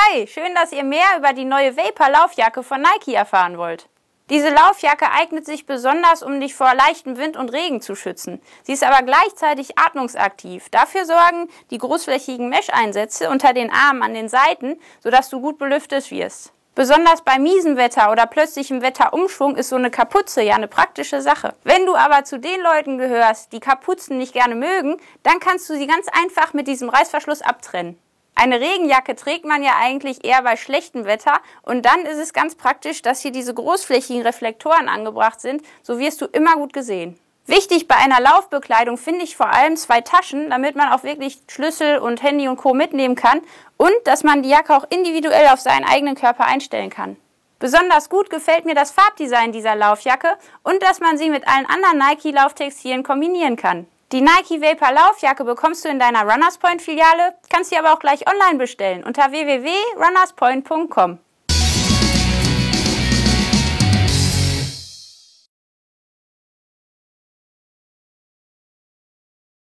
Hi, schön, dass ihr mehr über die neue Vapor Laufjacke von Nike erfahren wollt. Diese Laufjacke eignet sich besonders, um dich vor leichtem Wind und Regen zu schützen. Sie ist aber gleichzeitig atmungsaktiv. Dafür sorgen die großflächigen Mesh-Einsätze unter den Armen an den Seiten, sodass du gut belüftet wirst. Besonders bei miesem Wetter oder plötzlichem Wetterumschwung ist so eine Kapuze ja eine praktische Sache. Wenn du aber zu den Leuten gehörst, die Kapuzen nicht gerne mögen, dann kannst du sie ganz einfach mit diesem Reißverschluss abtrennen. Eine Regenjacke trägt man ja eigentlich eher bei schlechtem Wetter und dann ist es ganz praktisch, dass hier diese großflächigen Reflektoren angebracht sind, so wirst du immer gut gesehen. Wichtig bei einer Laufbekleidung finde ich vor allem 2 Taschen, damit man auch wirklich Schlüssel und Handy und Co. mitnehmen kann und dass man die Jacke auch individuell auf seinen eigenen Körper einstellen kann. Besonders gut gefällt mir das Farbdesign dieser Laufjacke und dass man sie mit allen anderen Nike-Lauftextilien kombinieren kann. Die Nike Vapor Laufjacke bekommst du in deiner Runners Point Filiale, kannst sie aber auch gleich online bestellen unter www.runnerspoint.com.